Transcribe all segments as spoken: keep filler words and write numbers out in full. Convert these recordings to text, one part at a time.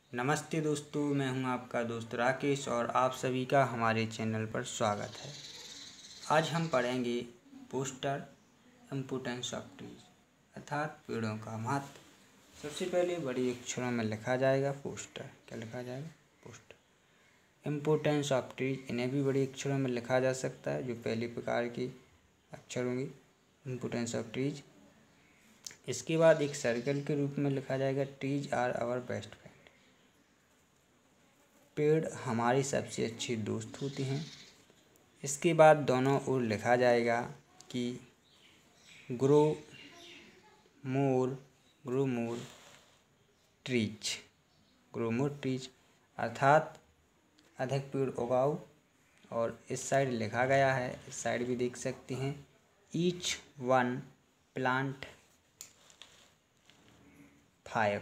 नमस्ते दोस्तों, मैं हूं आपका दोस्त राकेश और आप सभी का हमारे चैनल पर स्वागत है। आज हम पढ़ेंगे पोस्टर इम्पोर्टेंस ऑफ ट्रीज अर्थात पेड़ों का महत्व। सबसे पहले बड़े अक्षरों में लिखा जाएगा पोस्टर। क्या लिखा जाएगा? पोस्टर। इम्पोर्टेंस ऑफ ट्रीज, इन्हें भी बड़े अक्षरों में लिखा जा सकता है, जो पहले प्रकार के अक्षर होंगे। Importance of trees. इसके बाद एक सर्कल के रूप में लिखा जाएगा trees are our best friend. पेड़ हमारे सबसे अच्छे दोस्त होते हैं। इसके बाद दोनों ओर लिखा जाएगा कि grow more grow more trees grow more trees अर्थात अधिक पेड़ उगाओ। और इस साइड लिखा गया है, इस साइड भी देख सकते हैं, ईच वन प्लांट फाइव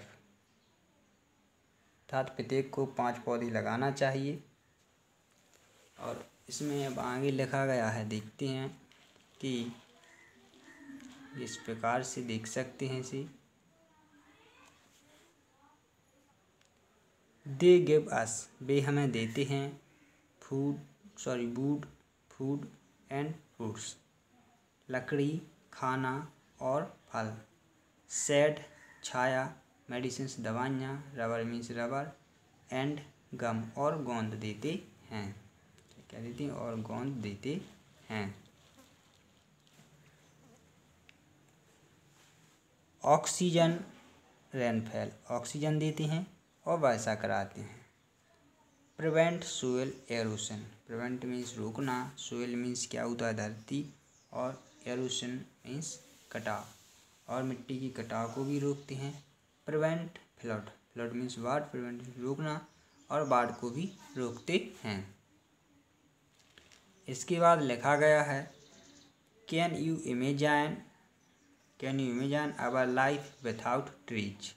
अर्थात प्रत्येक को पांच पौधे लगाना चाहिए। और इसमें अब आगे लिखा गया है, देखते हैं कि इस प्रकार से देख सकते हैं इसे। दे गिव अस, वे हमें देते हैं, food sorry wood food and fruits, लकड़ी, खाना और फल। शेड, छाया, मेडिसिन, दवाइयाँ, rubber means rubber, and gum और गोंद देते हैं। क्या देते हैं? और गोंद देते हैं। ऑक्सीजन, रेनफॉल, ऑक्सीजन देते हैं और वर्षा कराते हैं। Prevent soil erosion, prevent means रोकना, सोइल मीन्स क्या होता है? धरती, और एरोशन मीन्स कटाव, और मिट्टी की कटाव को भी रोकते हैं। प्रिवेंट फ्लड, फ्लड मीन्स बाढ़, प्रिवेंट रोकना, और बाढ़ को भी रोकते हैं। इसके बाद लिखा गया है, can you imagine can you imagine our life without trees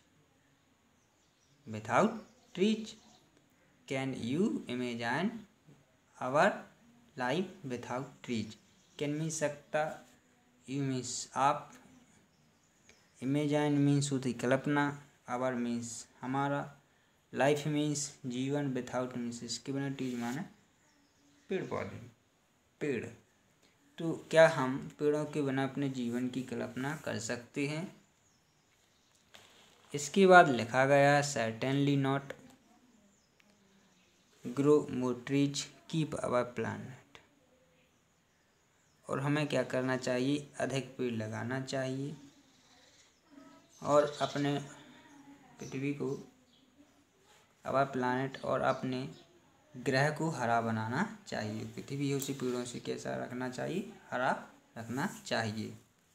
without trees can you imagine our life without trees. Can means सकता, यू मीन्स आप, इमेजाइन मीन्स होती कल्पना, आवर मीन्स हमारा, लाइफ मीन्स जीवन, विदाउट मीन्स इसके बिना, trees माने पेड़ पौधे पेड़। तो क्या हम पेड़ों के बिना अपने जीवन की कल्पना कर सकते हैं? इसके बाद लिखा गया है, certainly not, grow more trees, keep our planet. और हमें क्या करना चाहिए? अधिक पेड़ लगाना चाहिए और अपने पृथ्वी को, आवर प्लानेट, और अपने ग्रह को हरा बनाना चाहिए। पृथ्वी उसी पेड़ों से कैसा रखना चाहिए? हरा रखना चाहिए।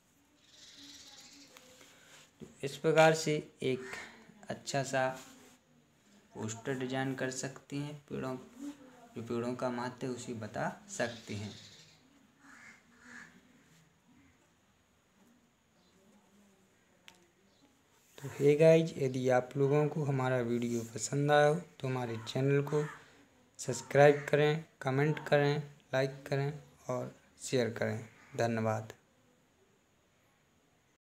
तो इस प्रकार से एक अच्छा सा पोस्टर डिजाइन कर सकते हैं। पेड़ों जो पेड़ों का महत्व है उसे बता सकते हैं। तो हे गाइज, यदि आप लोगों को हमारा वीडियो पसंद आया हो तो हमारे चैनल को सब्सक्राइब करें, कमेंट करें, लाइक करें और शेयर करें। धन्यवाद।